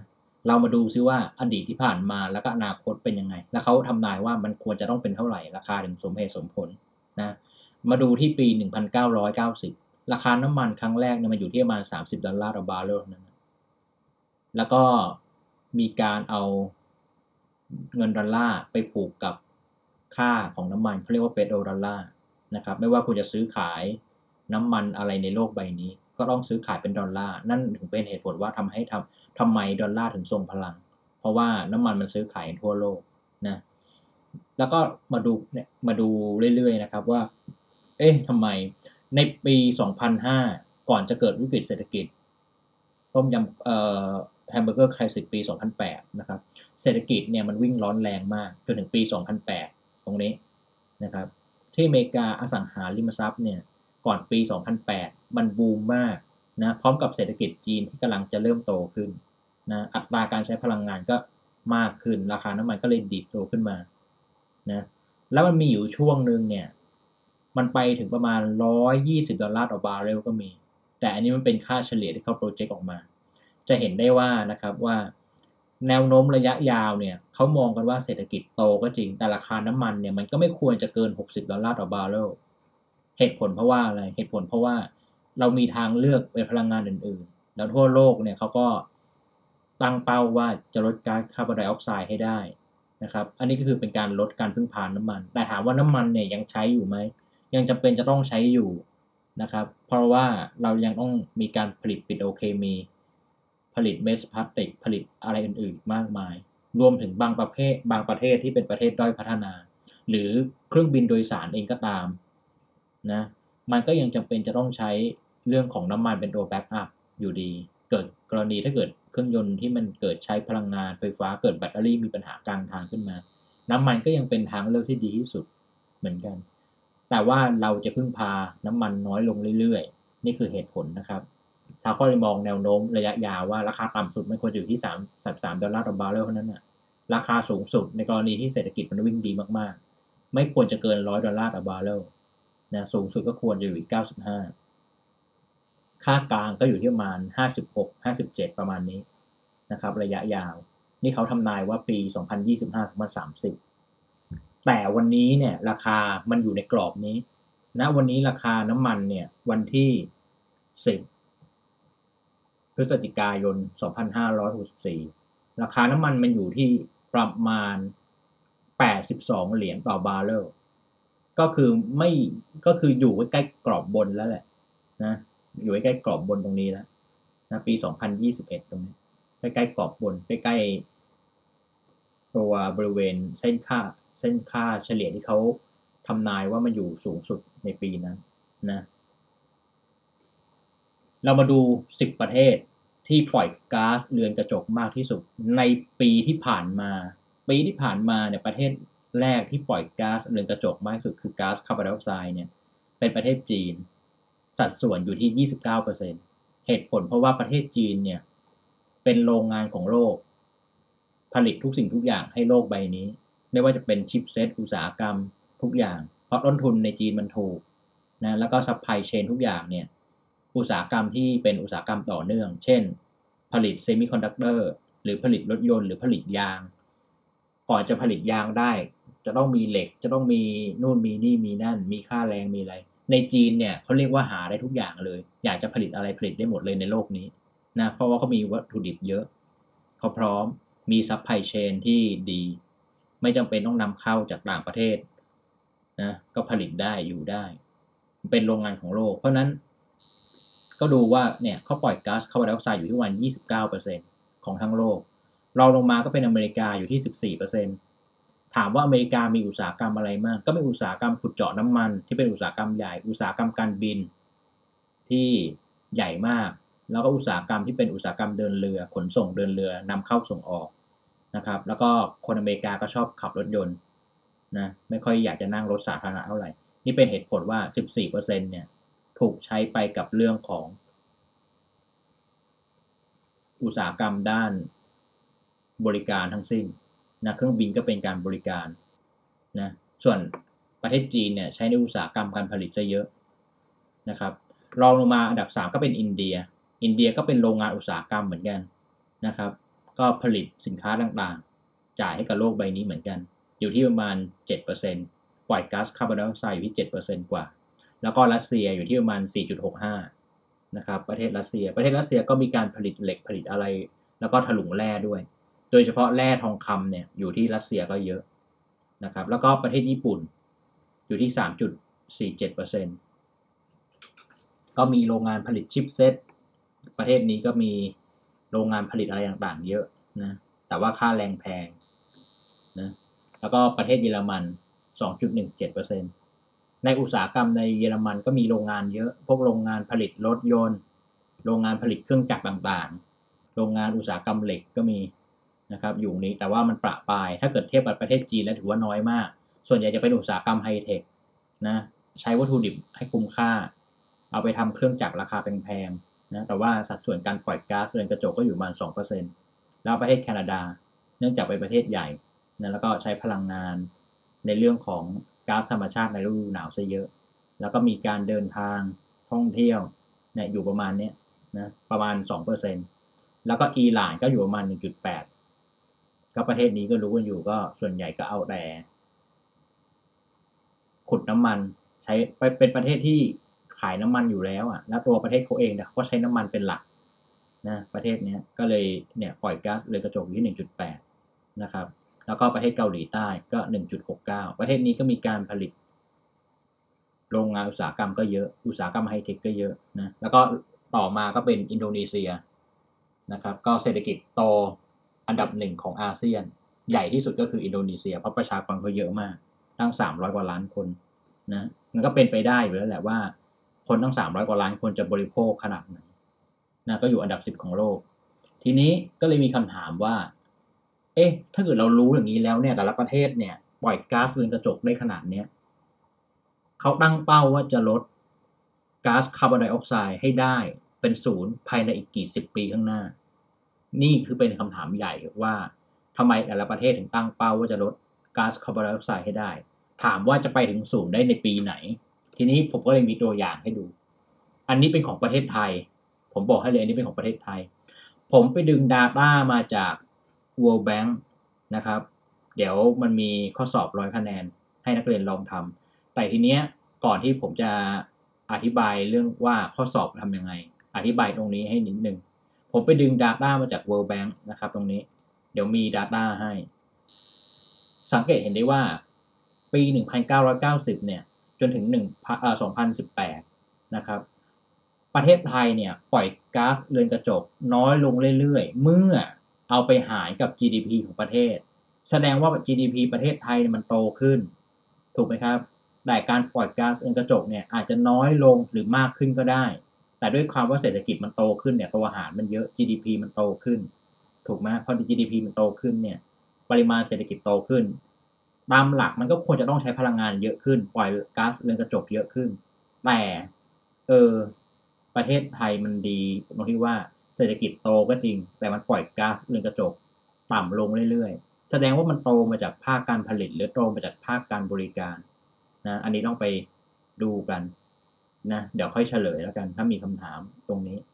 เรามาดูซิว่าอดีตที่ผ่านมาแล้วก็อนาคตเป็นยังไงแล้วเขาทำนายว่ามันควรจะต้องเป็นเท่าไหร่ราคาถึงสมเหตุสมผลนะมาดูที่ปีหนึ่งพันเก้าร้อยเก้าสิบราคาน้ำมันครั้งแรกเนี่ยมันอยู่ที่ประมาณสามสิบดอลลาร์ต่อบาร์เรลนั้นแล้วก็มีการเอาเงินดอลลาร์ไปผูกกับค่าของน้ำมันเขาเรียกว่าเปโตรดอลลาร์นะครับไม่ว่าคุณจะซื้อขายน้ำมันอะไรในโลกใบนี้ก็ต้องซื้อขายเป็นดอลลาร์นั่นถึงเป็นเหตุผลว่าทำให้ทำทำไมดอลลาร์ถึงทรงพลังเพราะว่าน้ำมันมันซื้อขายทั่วโลกนะแล้วก็มาดูเนี่ยมาดูเรื่อยๆนะครับว่าเอ๊ะทำไมในปีสองพันห้าก่อนจะเกิดวิกฤตเศรษฐกิจต้มยำเอ่อแฮมเบอร์เกอร์ไครซิสปีสองพันแปดนะครับเศรษฐกิจเนี่ยมันวิ่งร้อนแรงมากจนถึงปีสองพันแปดตรงนี้นะครับที่อเมริกาอสังหาริมทรัพย์เนี่ยก่อนปีสองพันแปดมันบูมมากนะพร้อมกับเศรษฐกิจจีนที่กำลังจะเริ่มโตขึ้นนะอัตราการใช้พลังงานก็มากขึ้นราคาน้ำมันก็เลยดีดตัวขึ้นมานะแล้วมันมีอยู่ช่วงนึงเนี่ยมันไปถึงประมาณหนึ่งร้อยยี่สิบดอลลาร์ต่อบาร์เรลก็มีแต่อันนี้มันเป็นค่าเฉลี่ยที่เขาโปรเจกต์ออกมาจะเห็นได้ว่านะครับว่าแนวโน้มระยะยาวเนี่ยเขามองกันว่าเศรษฐกิจโตก็จริงแต่ราคาน้ำมันเนี่ยมันก็ไม่ควรจะเกินหกสิบดอลลาร์ต่อบาร์เรลเหตุผลเพราะว่าอะไรเหตุผลเพราะว่าเรามีทางเลือกเป็นพลังงานอื่นๆแล้วทั่วโลกเนี่ยเขาก็ตั้งเป้าว่าจะลดก๊าซคาร์บอนไดออกไซด์ให้ได้นะครับอันนี้ก็คือเป็นการลดการพึ่งพาน้ำมันแต่ถามว่าน้ำมันเนี่ยยังใช้อยู่ไหมยังจำเป็นจะต้องใช้อยู่นะครับเพราะว่าเรายังต้องมีการผลิตปิโตรเคมีผลิตเมสพลาสติกผลิตอะไรอื่นๆมากมายรวมถึงบางประเภทบางประเทศที่เป็นประเทศด้อยพัฒนาหรือเครื่องบินโดยสารเองก็ตามนะมันก็ยังจำเป็นจะต้องใช้เรื่องของน้ำมันเป็นตัวแบ็กอัพอยู่ดีเกิดกรณีถ้าเกิดเครื่องยนต์ที่มันเกิดใช้พลังงานไฟฟ้าเกิดแบตเตอรี่มีปัญหากลางทางขึ้นมาน้ำมันก็ยังเป็นทางเลือกที่ดีที่สุดเหมือนกันแต่ว่าเราจะพึ่งพาน้ำมันน้อยลงเรื่อยๆนี่คือเหตุผลนะครับเราก็เลยมองแนวโน้มระยะยาวว่าราคาต่ำสุดไม่ควรอยู่ที่สามสิบสามดอลลาร์ต่อบาร์เรลเท่านั้นน่ะราคาสูงสุดในกรณีที่เศรษฐกิจมันวิ่งดีมากๆไม่ควรจะเกินหนึ่งร้อยดอลลาร์ต่อบาร์เรลนะสูงสุดก็ควรจะอยู่ที่เก้าสิบห้าค่ากลางก็อยู่ที่ประมาณห้าสิบหก ห้าสิบเจ็ดประมาณนี้นะครับระยะยาวนี่เขาทำนายว่าปีสองพันยี่สิบห้าถึงสามสิบแต่วันนี้เนี่ยราคามันอยู่ในกรอบนี้ณวันนี้ราคาน้ำมันเนี่ยวันที่สิบพฤศจิกายนสองพันห้าร้อยหกสิบสี่ราคาน้ำมันมันอยู่ที่ประมาณแปดสิบสองเหรียญต่อบาร์เรลก็คือไม่ก็คืออยู่ใกล้กรอบบนแล้วแหละนะอยู่ใกล้กรอบบนตรงนี้แล้วนะปีสองพันยี่สิบเอ็ดตรงนี้ใกล้ๆกรอบบนใกล้ๆตัวบริเวณเส้นค่าเส้นค่าเฉลี่ยที่เขาทำนายว่ามันอยู่สูงสุดในปีนั้นนะเรามาดูสิบประเทศที่ปล่อยก๊าซเรือนกระจกมากที่สุดในปีที่ผ่านมาปีที่ผ่านมาเนี่ยประเทศแรกที่ปล่อยก๊าซเรือนกระจกมากที่สุดคือก๊าซคาร์บอนไดออกไซด์เนี่ยเป็นประเทศจีนสัดส่วนอยู่ที่ ยี่สิบเก้าเปอร์เซ็นต์ เหตุผลเพราะว่าประเทศจีนเนี่ยเป็นโรงงานของโลกผลิตทุกสิ่งทุกอย่างให้โลกใบนี้ไม่ว่าจะเป็นชิปเซตอุตสาหกรรมทุกอย่างเพราะต้นทุนในจีนมันถูกนะแล้วก็ซัพพลายเชนทุกอย่างเนี่ยอุตสาหกรรมที่เป็นอุตสาหกรรมต่อเนื่องเช่นผลิตเซมิคอนดักเตอร์หรือผลิตรถยนต์หรือผลิตยางก่อนจะผลิตยางได้จะต้องมีเหล็กจะต้องมีนู่นมีนี่มีนั่นมีค่าแรงมีอะไรในจีนเนี่ยเขาเรียกว่าหาได้ทุกอย่างเลยอยากจะผลิตอะไรผลิตได้หมดเลยในโลกนี้นะเพราะว่าเขามีวัตถุดิบเยอะเขาพร้อมมีซัพพลายเชนที่ดีไม่จำเป็นต้องนำเข้าจากต่างประเทศนะก็ผลิตได้อยู่ได้เป็นโรงงานของโลกเพราะนั้นก็ดูว่าเนี่ยเขาปล่อยก๊าซคาร์บอนไดออกไซด์อยู่ที่ประมาณ ยี่สิบเก้าเปอร์เซ็นต์ ของทั้งโลกรองลงมาก็เป็นอเมริกาอยู่ที่ สิบสี่เปอร์เซ็นต์ ถามว่าอเมริกามีอุตสาหกรรมอะไรมากก็มีอุตสาหกรรมขุดเจาะน้ำมันที่เป็นอุตสาหกรรมใหญ่อุตสาหกรรมการบินที่ใหญ่มากแล้วก็อุตสาหกรรมที่เป็นอุตสาหกรรมเดินเรือขนส่งเดินเรือนำเข้าส่งออกนะครับแล้วก็คนอเมริกาก็ชอบขับรถยนต์นะไม่ค่อยอยากจะนั่งรถสาธารณะเท่าไหร่นี่เป็นเหตุผลว่า สิบสี่เปอร์เซ็นต์ เนี่ยถูกใช้ไปกับเรื่องของอุตสาหกรรมด้านบริการทั้งสิ้นนะเครื่องบินก็เป็นการบริการนะส่วนประเทศจีนเนี่ยใช้ในอุตสาหกรรมการผลิตซะเยอะนะครับรองลงมาอันดับสามก็เป็นอินเดียอินเดียก็เป็นโรงงานอุตสาหกรรมเหมือนกันนะครับก็ผลิตสินค้าต่างๆจ่ายให้กับโลกใบนี้เหมือนกันอยู่ที่ประมาณ เจ็ดเปอร์เซ็นต์ ปล่อยก๊าซคาร์บอนไดออกไซด์อยู่ที่ เจ็ดเปอร์เซ็นต์ กว่าแล้วก็รัสเซียอยู่ที่ประมาณ สี่จุดหกห้า นะครับประเทศรัสเซียประเทศรัสเซียก็มีการผลิตเหล็กผลิตอะไรแล้วก็ถลุงแร่ด้วยโดยเฉพาะแร่ทองคำเนี่ยอยู่ที่รัสเซียก็เยอะนะครับแล้วก็ประเทศญี่ปุ่นอยู่ที่ สามจุดสี่เจ็ดเปอร์เซ็นต์ ก็มีโรงงานผลิตชิปเซตประเทศนี้ก็มีโรงงานผลิตอะไรต่างๆเยอะนะแต่ว่าค่าแรงแพงนะแล้วก็ประเทศเยอรมัน สองจุดหนึ่งเจ็ดเปอร์เซ็นต์ ในอุตสาหกรรมในเยอรมันก็มีโรงงานเยอะพวกโรงงานผลิตรถยนต์โรงงานผลิตเครื่องจักรต่างๆโรงงานอุตสาหกรรมเหล็กก็มีนะครับอยู่นี้แต่ว่ามันประปรายถ้าเกิดเทียบกับประเทศจีนแล้วถือว่าน้อยมากส่วนใหญ่จะเป็นอุตสาหกรรมไฮเทคนะใช้วัตถุดิบให้คุ้มค่าเอาไปทำเครื่องจักรราคาแพงๆนะแต่ว่าสัดส่วนการปล่อยก๊าซเรือนกระจกก็อยู่ประมาณ สองเปอร์เซ็นต์ แล้วประเทศแคนาดาเนื่องจากเป็นประเทศใหญ่นะแล้วก็ใช้พลังงานในเรื่องของก๊าซธรรมชาติในฤดูหนาวซะเยอะแล้วก็มีการเดินทางท่องเที่ยวเนี่ยอยู่ประมาณนี้นะประมาณ สองเปอร์เซ็นต์ แล้วก็อิหร่านก็อยู่ประมาณ หนึ่งจุดแปด ก็ประเทศนี้ก็รู้กันอยู่ก็ส่วนใหญ่ก็เอาแต่ขุดน้ำมันใช้เป็นประเทศที่ขายน้ำมันอยู่แล้วอ่ะแล้วตัวประเทศเขาเองเนี่ยเขาก็ใช้น้ำมันเป็นหลักนะประเทศนี้ก็เลยเนี่ยปล่อยก๊าซเรือนกระจกอยู่ที่ หนึ่งจุดแปด นะครับแล้วก็ประเทศเกาหลีใต้ก็ หนึ่งจุดหกเก้า ประเทศนี้ก็มีการผลิตโรงงานอุตสาหกรรมก็เยอะอุตสาหกรรมไฮเทคก็เยอะนะแล้วก็ต่อมาก็เป็นอินโดนีเซียนะครับก็เศรษฐกิจโตอันดับหนึ่งของอาเซียนใหญ่ที่สุดก็คืออินโดนีเซียเพราะประชากรเขาเยอะมากตั้งสามร้อยกว่าล้านคนนะมันก็เป็นไปได้อยู่แล้วแหละว่าคนตั้งสามร้อยกว่าล้านคนจะบริโภคขนาดไหนนะก็อยู่อันดับสิบของโลกทีนี้ก็เลยมีคำถามว่าเอ๊ะถ้าเกิดเรารู้อย่างนี้แล้วเนี่ยแต่ละประเทศเนี่ยปล่อยก๊าซเรือนกระจกได้ขนาดเนี้ยเขาตั้งเป้าว่าจะลดก๊าซคาร์บอนไดออกไซด์ให้ได้เป็นศูนย์ภายในอีกกี่สิบปีข้างหน้านี่คือเป็นคำถามใหญ่ว่าทำไมแต่ละประเทศถึงตั้งเป้าว่าจะลดก๊าซคาร์บอนไดออกไซด์ให้ได้ถามว่าจะไปถึงศูนย์ได้ในปีไหนทีนี้ผมก็เลยมีตัวอย่างให้ดูอันนี้เป็นของประเทศไทยผมบอกให้เลยอันนี้เป็นของประเทศไทยผมไปดึง Data มาจาก World Bank นะครับเดี๋ยวมันมีข้อสอบร้อยคะแนนให้นักเรียนลองทำแต่ทีเนี้ยก่อนที่ผมจะอธิบายเรื่องว่าข้อสอบทำยังไงอธิบายตรงนี้ให้นิดนึงผมไปดึง Data มาจาก World Bank นะครับตรงนี้เดี๋ยวมี Data ให้สังเกตเห็นได้ว่าปีหนึ่งพันเก้าร้อยเก้าสิบเนี่ยจนถึงหนึ่งเอ่อสองพันสิบแปดนะครับประเทศไทยเนี่ยปล่อยก๊าซเรือนกระจกน้อยลงเรื่อยๆเมื่อเอาไปหารกับ จี ดี พี ของประเทศแสดงว่า จี ดี พี ประเทศไทยมันโตขึ้นถูกไหมครับแต่การปล่อยก๊าซเรือนกระจกเนี่ยอาจจะน้อยลงหรือมากขึ้นก็ได้แต่ด้วยความว่าเศรษฐกิจมันโตขึ้นเนี่ยตัวอาหารมันเยอะ จี ดี พี มันโตขึ้นถูกไหมพอ จี ดี พี มันโตขึ้นเนี่ยปริมาณเศรษฐกิจโตขึ้นตามหลักมันก็ควรจะต้องใช้พลังงานเยอะขึ้นปล่อยก๊าซเรือนกระจกเยอะขึ้นแต่เออประเทศไทยมันดีตรงที่ว่าเศรษฐกิจโตก็จริงแต่มันปล่อยก๊าซเรือนกระจกต่ำลงเรื่อยๆแสดงว่ามันโตมาจากภาคการผลิตหรือโตมาจากภาคการบริการนะอันนี้ต้องไปดูกันนะเดี๋ยวค่อยเฉลยแล้วกันถ้ามีคำถามตรงนี้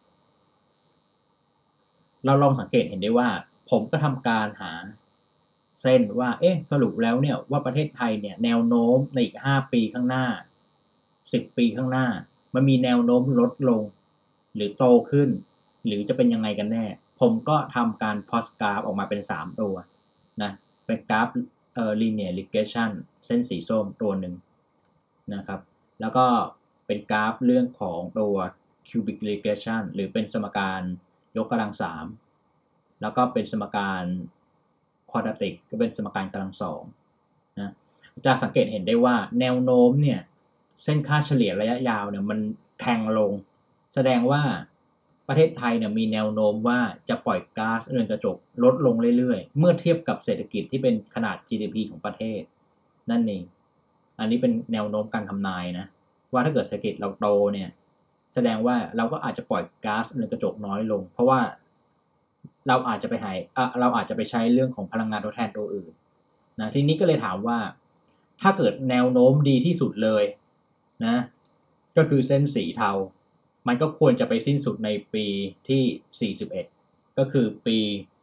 เราลองสังเกตเห็นได้ว่าผมก็ทำการหาเส้นว่าเอ๊ะสรุปแล้วเนี่ยว่าประเทศไทยเนี่ยแนวโน้มในอีกห้าปีข้างหน้าสิบปีข้างหน้ามันมีแนวโน้มลดลงหรือโตขึ้นหรือจะเป็นยังไงกันแน่ผมก็ทำการพอสกราฟออกมาเป็นสามตัวนะเป็นกราฟเอ่อ linear regression เส้นสีส้มตัวหนึ่งนะครับแล้วก็เป็นกราฟเรื่องของตัว cubic regression หรือเป็นสมการยกกำลังสามแล้วก็เป็นสมการควอดราติกก็เป็นสมการกำลังสองนะจะสังเกตเห็นได้ว่าแนวโน้มเนี่ยเส้นค่าเฉลี่ยระยะยาวเนี่ยมันแทงลงแสดงว่าประเทศไทยเนี่ยมีแนวโน้มว่าจะปล่อยก๊าซเรือนกระจกลดลงเรื่อยๆเมื่อเทียบกับเศรษฐกิจที่เป็นขนาด จี ดี พี ของประเทศนั่นเองอันนี้เป็นแนวโน้มการทำนายนะว่าถ้าเกิดเศรษฐกิจเราโตเนี่ยแสดงว่าเราก็อาจจะปล่อยก๊าซเรือนกระจกน้อยลงเพราะว่าเราอาจจะไปหาเราอาจจะไปใช้เรื่องของพลังงานทดแทนตัวอื่นนะทีนี้ก็เลยถามว่าถ้าเกิดแนวโน้มดีที่สุดเลยนะก็คือเส้นสีเทามันก็ควรจะไปสิ้นสุดในปีที่สี่สิบเอ็ดก็คือปี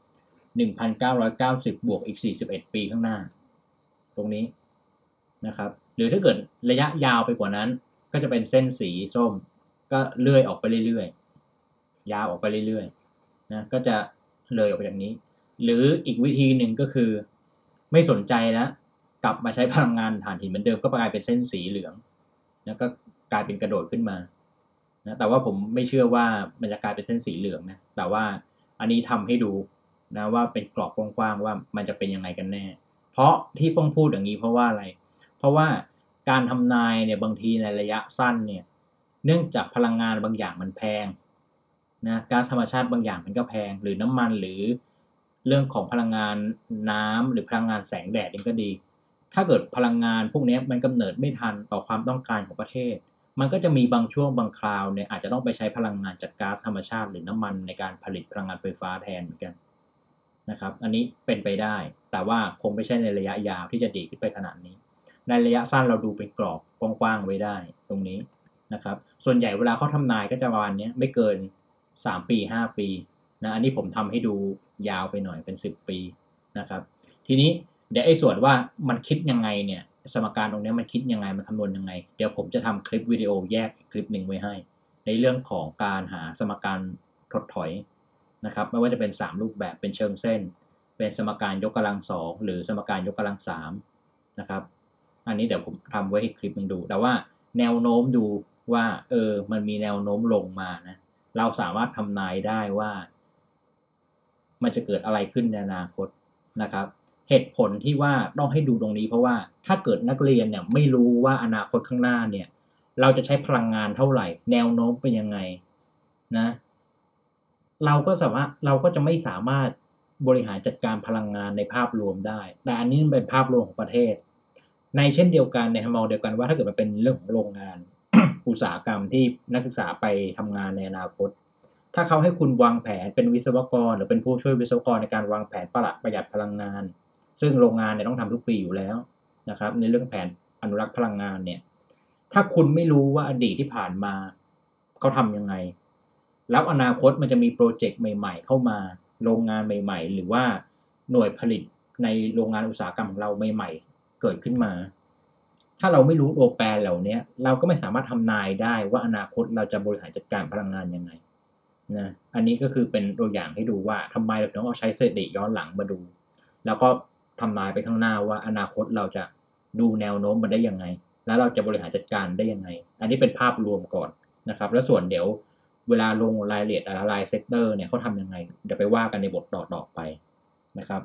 หนึ่งพันเก้าร้อยเก้าสิบ บวกอีกสี่สิบเอ็ดปีข้างหน้าตรงนี้นะครับหรือถ้าเกิดระยะยาวไปกว่านั้นก็จะเป็นเส้นสีส้มก็เลื่อยออกไปเรื่อยๆยาวออกไปเรื่อยๆนะก็จะเลยออกไปอย่างนี้หรืออีกวิธีหนึ่งก็คือไม่สนใจแล้วกลับมาใช้พลังงานถ่านหินเหมือนเดิมก็กลายเป็นเส้นสีเหลืองแล้วก็กลายเป็นกระโดดขึ้นมานะแต่ว่าผมไม่เชื่อว่ามันจะกลายเป็นเส้นสีเหลืองนะแต่ว่าอันนี้ทำให้ดูนะว่าเป็นกรอบกว้างๆว่ามันจะเป็นยังไงกันแน่เพราะที่ป้องพูดอย่างนี้เพราะว่าอะไรเพราะว่าการทำนายเนี่ยบางทีในระยะสั้นเนี่ยเนื่องจากพลังงานบางอย่างมันแพงนะก๊าซธรรมชาติบางอย่างมันก็แพงหรือน้ำมันหรือเรื่องของพลังงานน้ำหรือพลังงานแสงแดดเองก็ดีถ้าเกิดพลังงานพวกนี้มันกำเนิดไม่ทันต่อความต้องการของประเทศมันก็จะมีบางช่วงบางคราวเนี่ยอาจจะต้องไปใช้พลังงานจากก๊าซธรรมชาติหรือน้ำมันในการผลิตพลังงานไฟฟ้าแทนเหมือนกันนะครับอันนี้เป็นไปได้แต่ว่าคงไม่ใช่ในระยะยาวที่จะดีขึ้นไปขนาดนี้ในระยะสั้นเราดูเป็นกรอบกว้างๆไว้ได้ตรงนี้นะครับส่วนใหญ่เวลาเขาทำนายก็จะประมาณนี้ไม่เกินสามปีห้าปีนะอันนี้ผมทำให้ดูยาวไปหน่อยเป็นสิบปีนะครับทีนี้เดี๋ยวไอ้ส่วนว่ามันคิดยังไงเนี่ยสมการตรงนี้มันคิดยังไงมันคำนวณยังไงเดี๋ยวผมจะทำคลิปวิดีโอแยกคลิปหนึ่งไว้ให้ในเรื่องของการหาสมการถดถอยนะครับไม่ว่าจะเป็นสามรูปแบบเป็นเชิงเส้นเป็นสมการยกกำลังสองหรือสมการยกกำลังสามนะครับอันนี้เดี๋ยวผมทำไว้ให้คลิปนึงดูแต่ว่าแนวโน้มดูว่าเออมันมีแนวโน้มลงมานะเราสามารถทำนายได้ว่ามันจะเกิดอะไรขึ้นในอนาคตนะครับเหตุผลที่ว่าต้องให้ดูตรงนี้เพราะว่าถ้าเกิดนักเรียนเนี่ยไม่รู้ว่าอนาคตข้างหน้าเนี่ยเราจะใช้พลังงานเท่าไหร่แนวโน้มเป็นยังไงนะเราก็สามารถเราก็จะไม่สามารถบริหารจัดการพลังงานในภาพรวมได้แต่อันนี้มันเป็นภาพรวมของประเทศในเช่นเดียวกันในทำนองเดียวกันว่าถ้าเกิดมันเป็นเรื่องของโรงงาน อุตสาหกรรมที่นักศึกษาไปทำงานในอนาคตถ้าเขาให้คุณวางแผนเป็นวิศวกรหรือเป็นผู้ช่วยวิศวกรในการวางแผนประหยัดพลังงานซึ่งโรงงานเนี่ยต้องทำทุกปีอยู่แล้วนะครับในเรื่องแผนอนุรักษ์พลังงานเนี่ยถ้าคุณไม่รู้ว่าอดีตที่ผ่านมาเขาทำยังไงแล้วอนาคตมันจะมีโปรเจกต์ใหม่ๆเข้ามาโรงงานใหม่ๆหรือว่าหน่วยผลิตในโรงงานอุตสาหกรรมของเราใหม่ๆเกิดขึ้นมาถ้าเราไม่รู้ตัวแปรเหล่านี้เราก็ไม่สามารถทำนายได้ว่าอนาคตเราจะบริหารจัดการพลังงานยังไงนะอันนี้ก็คือเป็นตัวอย่างให้ดูว่าทำไมเราต้องเอาใช้สถิติย้อนหลังมาดูแล้วก็ทำนายไปข้างหน้าว่าอนาคตเราจะดูแนวโน้มมันได้ยังไงแล้วเราจะบริหารจัดการได้ยังไงอันนี้เป็นภาพรวมก่อนนะครับแล้วส่วนเดี๋ยวเวลาลงรายละเอียดแต่ละรายเซกเตอร์เนี่ยเขาทำยังไงเดี๋ยวไปว่ากันในบทต่อๆไปนะครับ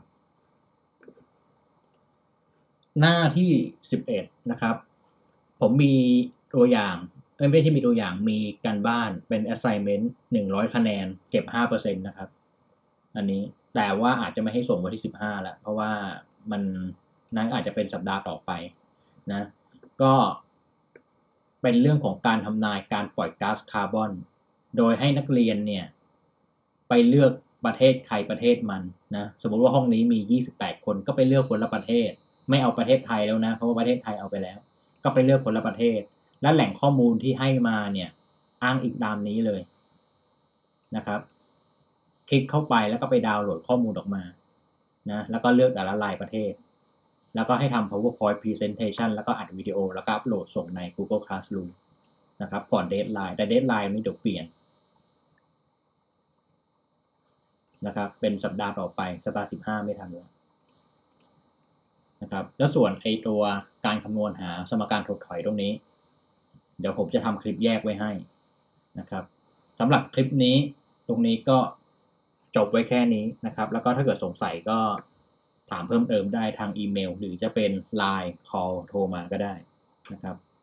หน้าที่สิบเอ็ดนะครับผมมีตัวอย่างไม่ใช่มีตัวอย่างมีการบ้านเป็น assignment หนึ่งร้อยคะแนนเก็บ ห้าเปอร์เซ็นต์ นะครับอันนี้แต่ว่าอาจจะไม่ให้ส่งวันที่สิบห้าแล้วเพราะว่ามันนั้นอาจจะเป็นสัปดาห์ต่อไปนะก็เป็นเรื่องของการทำนายการปล่อยก๊าซคาร์บอนโดยให้นักเรียนเนี่ยไปเลือกประเทศใครประเทศมันนะสมมุติว่าห้องนี้มียี่สิบแปดคนก็ไปเลือกคนละประเทศไม่เอาประเทศไทยแล้วนะเพราะว่าประเทศไทยเอาไปแล้วก็ไปเลือกคนละประเทศและแหล่งข้อมูลที่ให้มาเนี่ยอ้างอิงตามนี้เลยนะครับคลิกเข้าไปแล้วก็ไปดาวน์โหลดข้อมูลออกมานะแล้วก็เลือกแต่ละรายประเทศแล้วก็ให้ทำ PowerPoint Presentation แล้วก็อัดวิดีโอแล้วก็อัปโหลดส่งใน Google Classroom นะครับก่อนเดดไลน์แต่เดดไลน์นี้เดี๋ยวเปลี่ยนนะครับเป็นสัปดาห์ต่อไปสัปดาห์สิบห้าไม่ทันแล้วนะครับแล้วส่วนไอตัวการคำนวณหาสมการถดถอยตรงนี้เดี๋ยวผมจะทำคลิปแยกไว้ให้นะครับสำหรับคลิปนี้ตรงนี้ก็จบไว้แค่นี้นะครับแล้วก็ถ้าเกิดสงสัยก็ถามเพิ่มเติมได้ทางอีเมลหรือจะเป็น ไลน์ Call โทรมาก็ได้นะครับ